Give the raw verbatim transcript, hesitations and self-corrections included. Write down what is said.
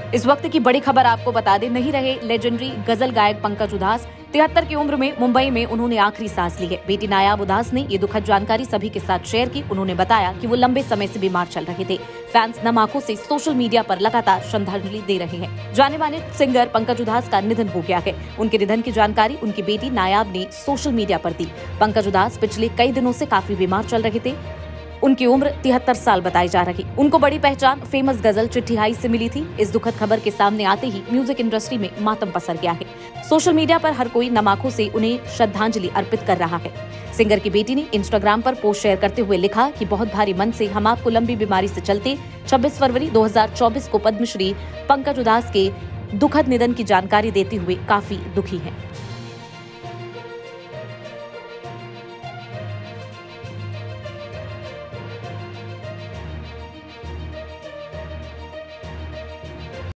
इस वक्त की बड़ी खबर आपको बता दें, नहीं रहे लेजेंडरी गजल गायक पंकज उधास। तिहत्तर की उम्र में मुंबई में उन्होंने आखिरी सांस ली है। बेटी नायाब उधास ने ये दुखद जानकारी सभी के साथ शेयर की। उन्होंने बताया कि वो लंबे समय से बीमार चल रहे थे। फैंस नम आंखों से सोशल मीडिया पर लगातार श्रद्धांजलि दे रहे हैं। जाने माने सिंगर पंकज उधास का निधन हो गया है। उनके निधन की जानकारी उनकी बेटी नायाब ने सोशल मीडिया पर दी। पंकज उधास पिछले कई दिनों से काफी बीमार चल रहे थे। उनकी उम्र तिहत्तर साल बताई जा रही। उनको बड़ी पहचान फेमस गजल चिट्ठी हाई से मिली थी। इस दुखद खबर के सामने आते ही म्यूजिक इंडस्ट्री में मातम पसर गया है। सोशल मीडिया पर हर कोई नम आंखों से उन्हें श्रद्धांजलि अर्पित कर रहा है। सिंगर की बेटी ने इंस्टाग्राम पर पोस्ट शेयर करते हुए लिखा कि बहुत भारी मन से हम आपको लंबी बीमारी से चलते छब्बीस फरवरी दो हजार चौबीस को पद्मश्री पंकज उधास के दुखद निधन की जानकारी देते हुए काफी दुखी हैं।